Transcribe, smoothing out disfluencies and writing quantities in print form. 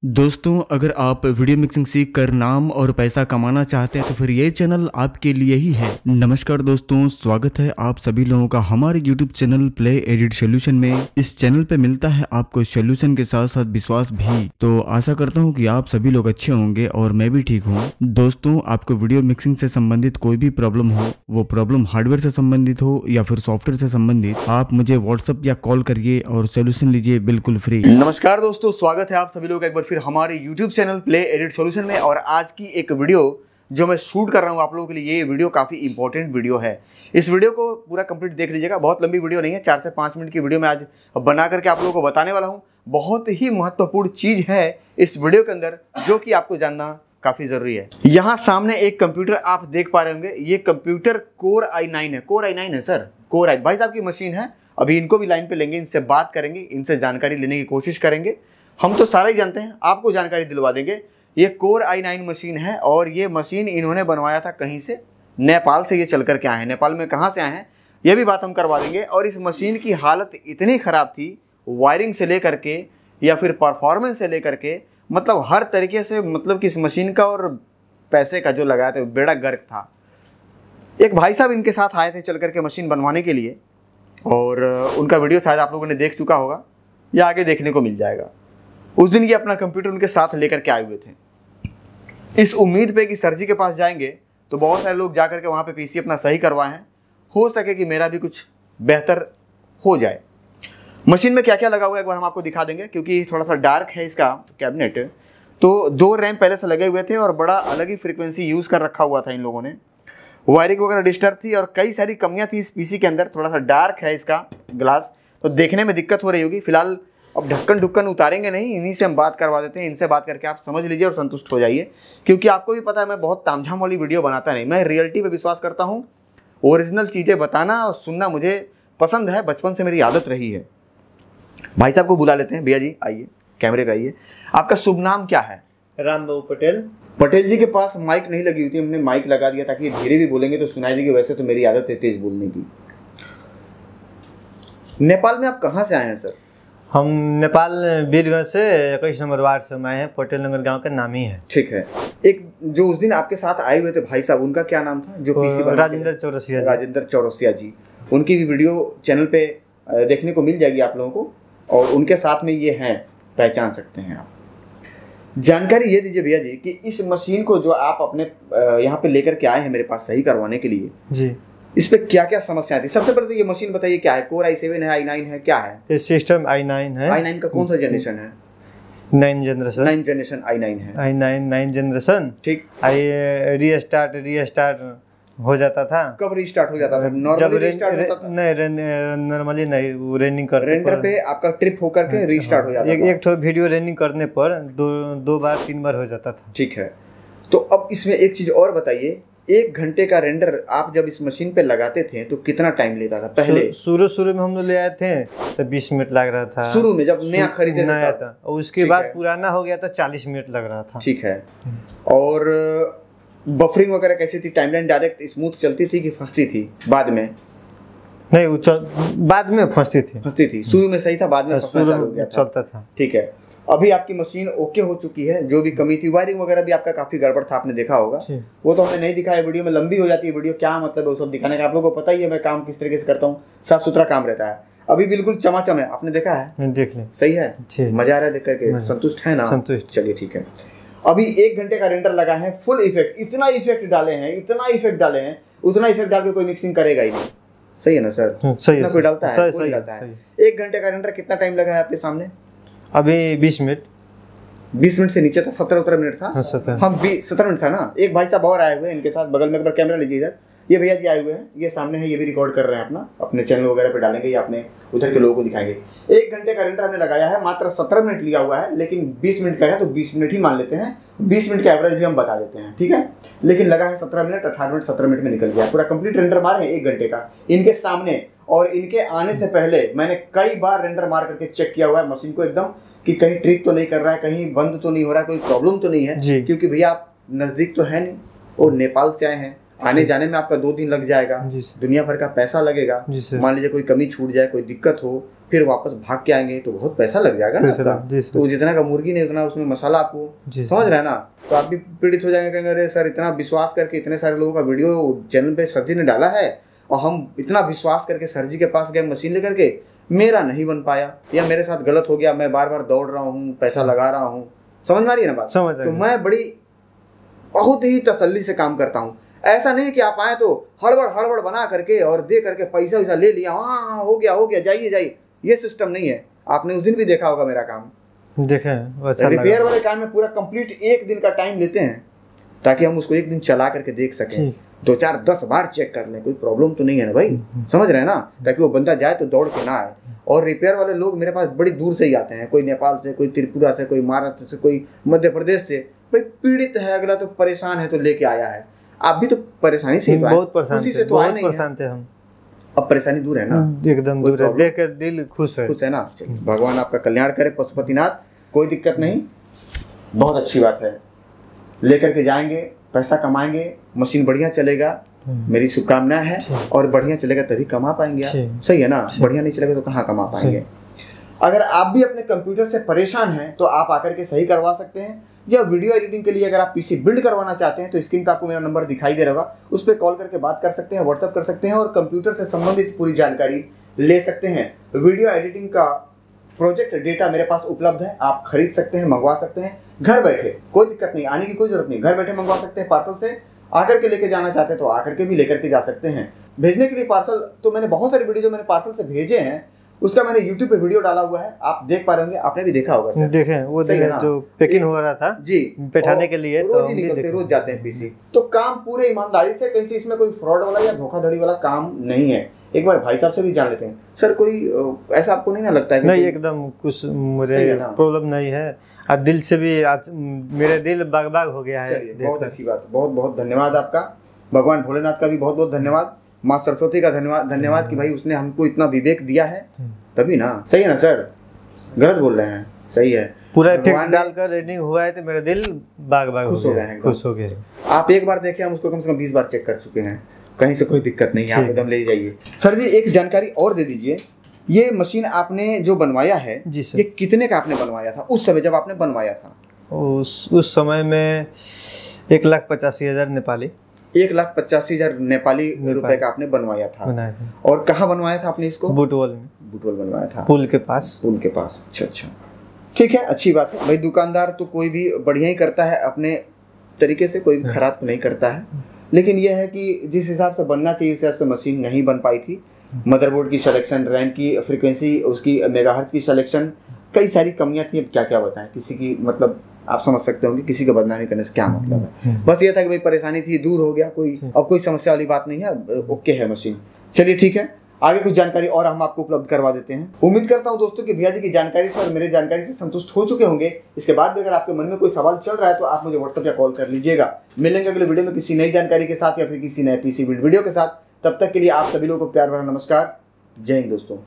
दोस्तों, अगर आप वीडियो मिक्सिंग सीख कर नाम और पैसा कमाना चाहते हैं तो फिर ये चैनल आपके लिए ही है। नमस्कार दोस्तों, स्वागत है आप सभी लोगों का हमारे YouTube channel play edit solution में। इस चैनल पे मिलता है आपको सोल्यूशन के साथ साथ विश्वास भी। तो आशा करता हूँ कि आप सभी लोग अच्छे होंगे और मैं भी ठीक हूँ। दोस्तों, आपको वीडियो मिक्सिंग से संबंधित कोई भी प्रॉब्लम हो, वो प्रॉब्लम हार्डवेयर से संबंधित हो या फिर सॉफ्टवेयर से संबंधित, आप मुझे व्हाट्सएप या कॉल करिए और सोल्यूशन लीजिए बिल्कुल फ्री। नमस्कार दोस्तों, स्वागत है आप सभी लोग एक बार फिर हमारे YouTube channel play edit solution में। और आज की एक वीडियो जो मैं शूट कर रहा हूँ आप लोगों के लिए, ये वीडियो काफ़ी इंपॉर्टेंट वीडियो है। इस वीडियो को पूरा कंप्लीट देख लीजिएगा। बहुत लंबी वीडियो नहीं है, 4 से 5 मिनट की वीडियो मैं आज बना करके आप लोगों को बताने वाला हूँ। बहुत ही महत्वपूर्ण चीज़ है इस वीडियो के अंदर जो कि आपको जानना काफ़ी ज़रूरी है। यहाँ सामने एक कंप्यूटर आप देख पा रहे होंगे, ये कंप्यूटर Core i9 है। Core i9 है सर, Core i भाई साहब की मशीन है। अभी इनको भी लाइन पे लेंगे, इनसे बात करेंगे, इनसे जानकारी लेने की कोशिश करेंगे। हम तो सारा ही जानते हैं, आपको जानकारी दिलवा देंगे। ये Core i9 मशीन है और ये मशीन इन्होंने बनवाया था कहीं से, नेपाल से ये चल कर के आए हैं। नेपाल में कहाँ से आए हैं ये भी बात हम करवा देंगे। और इस मशीन की हालत इतनी ख़राब थी, वायरिंग से लेकर के या फिर परफॉर्मेंस से लेकर के, मतलब हर तरीके से, मतलब कि इस मशीन का और पैसे का जो लगाए थे बेड़ा गर्क था। एक भाई साहब इनके साथ आए थे चल कर के मशीन बनवाने के लिए, और उनका वीडियो शायद आप लोगों ने देख चुका होगा या आगे देखने को मिल जाएगा। उस दिन ये अपना कंप्यूटर उनके साथ लेकर के आए हुए थे, इस उम्मीद पे कि सर जी के पास जाएंगे तो बहुत सारे लोग जाकर के वहाँ पे पीसी अपना सही करवाए हैं, हो सके कि मेरा भी कुछ बेहतर हो जाए। मशीन में क्या क्या लगा हुआ है एक बार हम आपको दिखा देंगे, क्योंकि थोड़ा सा डार्क है इसका कैबिनेट। तो 2 रैम पहले से लगे हुए थे और बड़ा अलग ही फ्रीक्वेंसी यूज़ कर रखा हुआ था इन लोगों ने। वायरिंग वगैरह डिस्टर्ब थी और कई सारी कमियां थी इस पीसी के अंदर। थोड़ा सा डार्क है इसका ग्लास, तो देखने में दिक्कत हो रही होगी। फिलहाल अब ढक्कन उतारेंगे नहीं, इन्हीं से हम बात करवा देते हैं। इनसे बात करके आप समझ लीजिए और संतुष्ट हो जाइए, क्योंकि आपको भी पता है मैं बहुत तामझाम वाली वीडियो बनाता नहीं, मैं रियलिटी पे विश्वास करता हूँ। ओरिजिनल चीज़ें बताना और सुनना मुझे पसंद है, बचपन से मेरी आदत रही है। भाई साहब को बुला लेते हैं। भैया जी आइए, कैमरे पे आइए। आपका शुभ नाम क्या है? रामबाबू पटेल। पटेल जी के पास माइक नहीं लगी हुई थी, हमने माइक लगा दिया ताकि धीरे भी बोलेंगे तो सुनाई देगी। वैसे तो मेरी आदत है तेज बोलने की। नेपाल में आप कहाँ से आए हैं सर? हम नेपाल वीरगंज से 21 नंबर वार्ड से आए हैं। पटेल नगर गांव का नाम ही है। ठीक है। एक जो उस दिन आपके साथ आए हुए थे भाई साहब, उनका क्या नाम था जो पीसी बना? राजेंद्र चौरसिया। राजेंद्र चौरसिया जी। उनकी भी वीडियो चैनल पे देखने को मिल जाएगी आप लोगों को, और उनके साथ में ये हैं, पहचान सकते हैं आप। जानकारी ये दीजिए भैया जी कि इस मशीन को जो आप अपने यहाँ पे लेकर के आए हैं मेरे पास सही करवाने के लिए जी, इस पे क्या क्या समस्याएं थी? सबसे पहले तो ये मशीन बताइए क्या है? Core i7 है, i9 है, क्या है? ये सिस्टम i9 है। i9 का कौन सा जनरेशन है? 9 जनरेशन। 9 जनरेशन i9 है। i9 generation. ठीक। रीस्टार्ट हो जाता था। कब रीस्टार्ट हो जाता था? नॉर्मली रीस्टार्ट होता था? नहीं, नॉर्मली नहीं, वो रनिंग करते रेंडर पे आपका ट्रिप होकर के रीस्टार्ट हो जाता था। एक तो वीडियो रनिंग करने पर 2 बार 3 बार हो जाता था। ठीक है। तो अब इसमें एक चीज और बताइए, 1 घंटे का रेंडर आप जब इस मशीन पे लगाते थे तो कितना टाइम लेता था? पहले शुरू में हम लोग ले आए थे तो 20 मिनट लग रहा था, शुरू में जब नया खरीदे नया था। और उसके बाद पुराना हो गया तो 40 मिनट लग रहा था। ठीक है। और बफरिंग वगैरह कैसी थी? टाइमलाइन डायरेक्ट स्मूथ चलती थी कि फंसती थी बाद में? नहीं, बाद में फंसती थी। शुरू में सही था, बाद में फंसना चालू हो गया था। चलता था। ठीक है। अभी आपकी मशीन ओके हो चुकी है। जो भी कमी थी, वायरिंग वगैरह भी आपका काफी गड़बड़ था, आपने देखा होगा। वो तो हमने नहीं दिखाया, वीडियो में लंबी हो जाती है वीडियो, क्या मतलब है वो सब दिखाने का? आप लोगों को पता ही है मैं काम किस तरीके से करता हूँ, साफ सुथरा काम रहता है। अभी बिल्कुल चमाचम है, आपने देखा है? देख ले। सही है, मजा आ रहा है देख करके? संतुष्ट है ना? संतुष्ट। चलिए ठीक है। अभी 1 घंटे का रेंडर लगा है, फुल इफेक्ट, इतना इफेक्ट डाले हैं, उतना इफेक्ट डाल के कोई मिक्सिंग करेगा ही नहीं। सही है ना सर? सही है। कोई डालता है? कोई डालता है। 1 घंटे का रेंडर कितना टाइम लगा है आपके सामने? अभी 20 मिनट। 20 मिनट से नीचे था, 17 मिनट था। हाँ 17 मिनट था ना। एक भाई साहब और आए हुए हैं इनके साथ, बगल में एक बार कैमरा लीजिए इधर। ये भैया जी आए हुए हैं, ये सामने है, ये भी रिकॉर्ड कर रहे हैं अपने चैनल वगैरह पे डालेंगे या अपने उधर के लोगों को दिखाएंगे। 1 घंटे का रेंडर हमने लगाया है, मात्र 17 मिनट लिया हुआ है, लेकिन 20 मिनट का है तो 20 मिनट ही मान लेते हैं। 20 मिनट का एवरेज भी हम बता देते हैं, ठीक है। लेकिन लगा है 17 मिनट, 18 मिनट 17 मिनट में निकल गया। पूरा कंप्लीट रेंडर मारे हैं 1 घंटे का इनके सामने। और इनके आने से पहले मैंने कई बार रेंडर मार करके चेक किया हुआ है मशीन को एकदम, कि कहीं ट्रिप तो नहीं कर रहा है, कहीं बंद तो नहीं हो रहा है, कोई प्रॉब्लम तो नहीं है। क्योंकि भैया आप नज़दीक तो है नहीं और नेपाल से आए हैं, आने जाने में आपका 2 दिन लग जाएगा, दुनिया भर का पैसा लगेगा। मान लीजिए कोई कमी छूट जाए, कोई दिक्कत हो, फिर वापस भाग के आएंगे तो बहुत पैसा लग जाएगा ना आपका। तो जितना का मुर्गी नहीं उतना उसमें मसाला आपको, समझ रहे हैं ना। तो आप भी पीड़ित हो जाएंगे, कहेंगे अरे सर इतना विश्वास करके इतने सारे लोगों का वीडियो चैनल पे सर जी ने डाला है और हम इतना विश्वास करके सर जी के पास गए मशीन लेकर के, मेरा नहीं बन पाया या मेरे साथ गलत हो गया, मैं बार बार दौड़ रहा हूँ, पैसा लगा रहा हूँ, समझ में आ रही है ना बात। तो मैं बहुत ही तसल्ली से काम करता हूँ। ऐसा नहीं कि आप आए तो हड़बड़ बना करके और दे करके पैसा वैसा ले लिया, हाँ हो गया जाइए, ये सिस्टम नहीं है। आपने उस दिन भी देखा होगा मेरा काम, अच्छा रिपेयर वाले काम में पूरा कंप्लीट 1 दिन का टाइम लेते हैं ताकि हम उसको 1 दिन चला करके देख सकें, 2 4 10 बार चेक कर लें कोई प्रॉब्लम तो नहीं है ना भाई, समझ रहे हैं ना, ताकि वो बंदा जाए तो दौड़ के ना आए। और रिपेयर वाले लोग मेरे पास बड़ी दूर से ही आते हैं, कोई नेपाल से, कोई त्रिपुरा से, कोई महाराष्ट्र से, कोई मध्य प्रदेश से। भाई पीड़ित है अगला तो परेशान है तो लेके आया है। आप भी तो परेशानी से बहुत परेशान थे हम, अब परेशानी दूर है ना, एकदम दूर है, देख कर दिल खुश है ना। भगवान आपका कल्याण करे, पशुपतिनाथ, कोई दिक्कत नहीं, बहुत अच्छी बात है। लेकर के जाएंगे, पैसा कमाएंगे, मशीन बढ़िया चलेगा, मेरी शुभकामनाएं है। और बढ़िया चलेगा तभी कमा पाएंगे आप, सही है ना। बढ़िया नहीं चलेगा तो कहाँ कमा पाएंगे। अगर आप भी अपने कंप्यूटर से परेशान हैं तो आप आकर के सही करवा सकते हैं, या वीडियो एडिटिंग के लिए अगर आप पीसी बिल्ड करवाना चाहते हैं तो स्क्रीन पर आपको मेरा नंबर दिखाई दे रहा होगा, उस पर कॉल करके बात कर सकते हैं, व्हाट्सअप कर सकते हैं और कंप्यूटर से संबंधित पूरी जानकारी ले सकते हैं। वीडियो एडिटिंग का प्रोजेक्ट डेटा मेरे पास उपलब्ध है, आप खरीद सकते हैं, मंगवा सकते हैं घर बैठे, कोई दिक्कत नहीं, आने की कोई जरूरत नहीं, घर बैठे मंगवा सकते हैं। पार्सल से आकर के लेके जाना चाहते हैं तो आकर के भी लेकर के जा सकते हैं। भेजने के लिए पार्सल तो मैंने बहुत सारे वीडियो जो मैंने पार्सल से भेजे हैं उसका मैंने YouTube पे वीडियो डाला हुआ है, आप देख पा रहे होंगे, आपने भी देखा होगा। देखें वो जो पैकिंग हो रहा था जी बैठाने के लिए, रोज ही निकलते, रोज जाते हैं पीसी। तो काम पूरे ईमानदारी से, कहीं से इसमें कोई फ्रॉड वाला या धोखाधड़ी वाला काम नहीं है। एक बार भाई साहब से भी जान लेते हैं। सर कोई ऐसा आपको नहीं ना लगता है? नहीं, एकदम कुछ मुझे प्रॉब्लम नहीं है, और दिल से भी आज मेरे दिल बाग हो गया है। बहुत अच्छी बात, बहुत बहुत धन्यवाद आपका। भगवान भोलेनाथ का भी बहुत बहुत धन्यवाद, माँ सरस्वती का धन्यवाद कि भाई उसने हमको इतना विवेक दिया है, तभी ना। सही है ना सर, गलत बोल रहे हैं? सही है, पूरा इफेक्ट डालकर रेडिंग हुआ है तो मेरा दिल बाग खुश हो गया। आप एक बार देखें, हम उसको कम से कम 20 बार चेक कर चुके हैं, कहीं से कोई दिक्कत नहीं है, आप एकदम ले जाइए। सर जी एक जानकारी और दे दीजिए, ये मशीन आपने जो बनवाया है ये कितने का आपने बनवाया था उस समय जब आपने बनवाया था? उस समय में 1,85,000 नेपाली, 1,85,000 नेपाली रुपए का आपने बनवाया था। और कहाँ बनवाया था आपने इसको? बुटवल में। बुटवल बनवाया था, पुल के पास। अच्छा, ठीक है, अच्छी बात है भाई। दुकानदार तो कोई भी बढ़िया ही करता है अपने तरीके से, कोई खराब तो नहीं करता है। लेकिन यह है कि जिस हिसाब से बनना चाहिए उस हिसाब से मशीन नहीं बन पाई थी। मदरबोर्ड की सिलेक्शन, रैम की फ्रीक्वेंसी, उसकी मेगाहर्ट्ज की सिलेक्शन, कई सारी कमियां थी। अब क्या क्या बताएं, किसी की मतलब आप समझ सकते होंगे, किसी को बदनामी करने से क्या मतलब है। बस ये था कि भाई परेशानी थी, दूर हो गया, अब कोई समस्या वाली बात नहीं है, ओके है मशीन। चलिए ठीक है, आगे कुछ जानकारी और हम आपको उपलब्ध करवा देते हैं। उम्मीद करता हूं दोस्तों कि भैया जी की जानकारी से और मेरी जानकारी से संतुष्ट हो चुके होंगे। इसके बाद भी अगर आपके मन में कोई सवाल चल रहा है तो आप मुझे व्हाट्सएप या कॉल कर लीजिएगा। मिलेंगे अगले वीडियो में किसी नई जानकारी के साथ या फिर किसी नए पीसी बिल्ड वीडियो के साथ। तब तक के लिए आप सभी लोगों को प्यार भरा नमस्कार। जय हिंद दोस्तों।